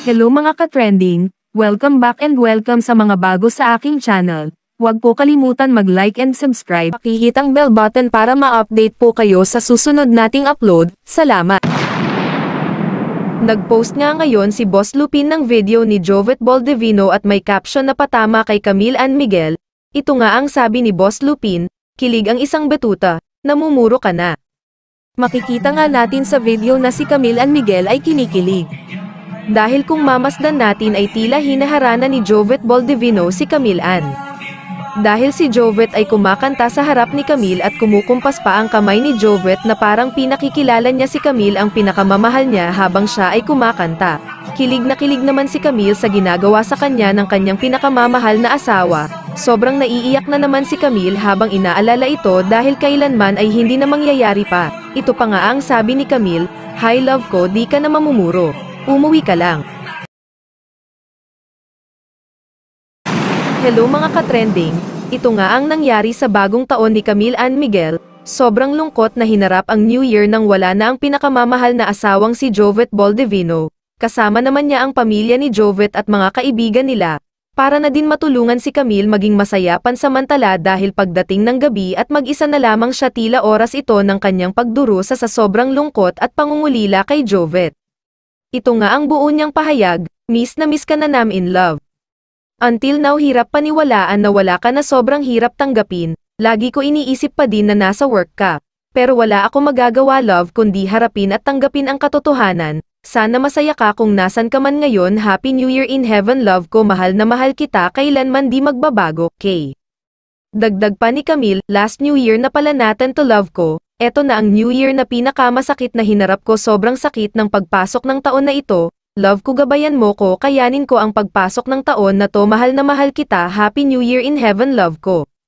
Hello mga ka-trending, welcome back and welcome sa mga bago sa aking channel. Huwag po kalimutan mag-like and subscribe. Pakihit ang bell button para ma-update po kayo sa susunod nating upload. Salamat! Nag-post nga ngayon si Boss Lupin ng video ni Jovet Baldivino at may caption na patama kay Camille Ann Miguel. Ito nga ang sabi ni Boss Lupin, "Kilig ang isang betuta, namumuro ka na." Makikita nga natin sa video na si Camille Ann Miguel ay kinikilig. Dahil kung mamasdan natin ay tila hinaharana ni Jovet Baldivino si Camille Ann. Dahil si Jovet ay kumakanta sa harap ni Camille at kumukumpas pa ang kamay ni Jovet na parang pinakikilala niya si Camille ang pinakamamahal niya habang siya ay kumakanta. Kilig na kilig naman si Camille sa ginagawa sa kanya ng kanyang pinakamamahal na asawa. Sobrang naiiyak na naman si Camille habang inaalala ito dahil kailanman ay hindi na mangyayari pa. Ito pa nga ang sabi ni Camille, "Hi love ko, di ka na mamumuro. Umuwi ka lang." Hello mga ka-trending, ito nga ang nangyari sa bagong taon ni Camille Ann Miguel. Sobrang lungkot na hinarap ang New Year nang wala na ang pinakamamahal na asawang si Jovet Baldivino. Kasama naman niya ang pamilya ni Jovet at mga kaibigan nila. Para na din matulungan si Camille maging masaya pansamantala dahil pagdating ng gabi at mag-isa na lamang siya tila oras ito ng kanyang pagdurusa sa sobrang lungkot at pangungulila kay Jovet. Ito nga ang buo niyang pahayag, "Miss na miss ka na nam in love. Until now hirap paniwalaan na wala ka na, sobrang hirap tanggapin, lagi ko iniisip pa din na nasa work ka. Pero wala ako magagawa love kundi harapin at tanggapin ang katotohanan. Sana masaya ka kung nasan ka man ngayon. Happy New Year in heaven love ko, mahal na mahal kita, kailanman di magbabago, K." Dagdag pa ni Camille, "Last New Year na pala natin to love ko, eto na ang New Year na pinakamasakit na hinarap ko, sobrang sakit ng pagpasok ng taon na ito. Love ko, gabayan mo ko, kayanin ko ang pagpasok ng taon na to, mahal na mahal kita, Happy New Year in heaven love ko."